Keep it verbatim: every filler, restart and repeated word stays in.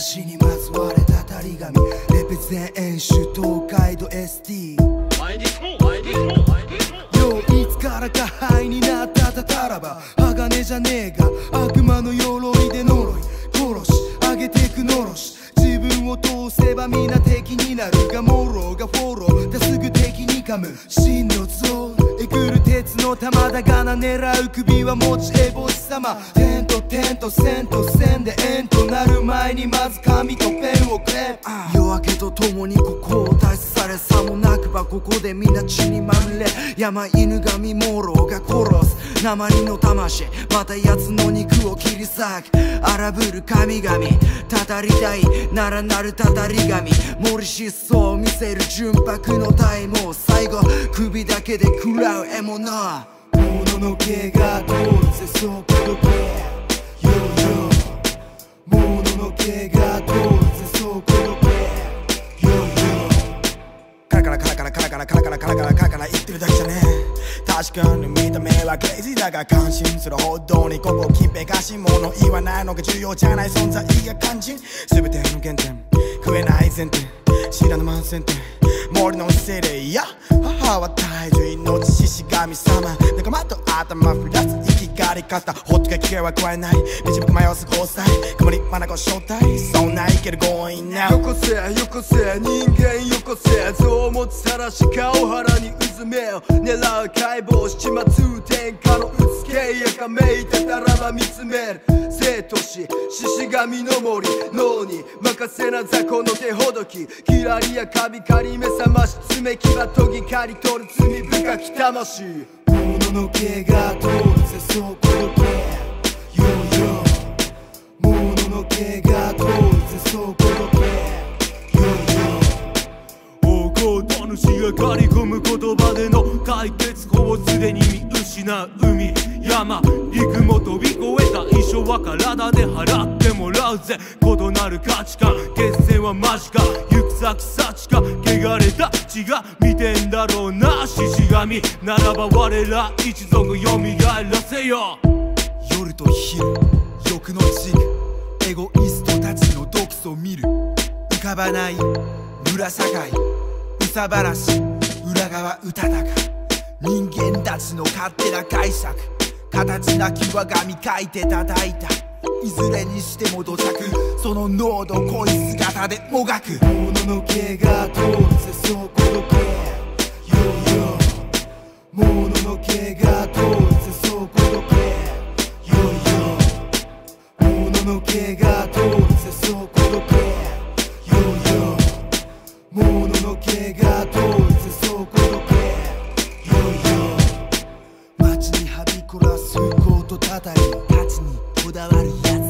私にまつわれたたり紙レペゼン演習東海道 エスティー よういつからか灰になったたたらば鋼じゃねえが悪魔の鎧で呪い殺し上げてくのろし自分を通せば皆敵になるがモロがフォローですぐ敵に噛む真の像えぐる鉄の玉だがな狙う首は持ちえぼし様点と点と線と線で円となる前にまず紙とペンをくれ夜明けとともにここを脱出されさもなくばここで皆血にまみれ山犬神モロが殺す鉛の魂また奴の肉を切り裂く荒ぶる神々たたりたいならなるたたり神森失踪を見せる純白の体毛最後首だけで食らう獲物もののけが通るぜそう届けよよもののけが通るぜそう届けよよカラカラカラカラカラカラカラカラカラカラカラカラ言ってるだけじゃねえ確かに見た目はクレイジーだが感心するほどにここ近辺がし物言わないのが重要じゃない存在が肝心全ての原点食えない前提知らぬ万千点森の精霊や母は大樹命獅子神様仲間と頭振らす生きがり方ほっとけ危険は加えない導く迷わす交際曇り眼の正体そんな生きる強引なよこせよこせ人間よこせ臓物さらし顔腹にうずめよ狙う解剖しちまつ天下のうつけやかめいてたらば見つめる生と死獅子神の森脳に任せな雑魚の手ほどきキラリやカビカリ目覚まし爪牙研ぎ刈り取る罪深き魂もののけが通るぜそう届けよよもののけが通るぜそう届けよよ大事主が刈り込む言葉での解決法をすでに見失う海山陸も飛び越えた衣装は体で払ってもらうぜ異なる価値観決戦は間近行く先幸か汚れた血が見てんだろうな獅子神ならば我ら一族よみがえらせよ夜と昼欲の軸エゴイストたちの毒素を見る浮かばない裏社会うさばらし裏側うたたか人間たちの勝手な解釈形なき我が身書いて叩いたいずれにしても土着その濃度濃い姿でもがくもののけが通るぜそう届けよよもののけが通るぜそう届けよよもののけが通るぜそう届けよよもののけが通るぜそう届けよよ街にはびこらす風光とたたりたちにこだわるやつ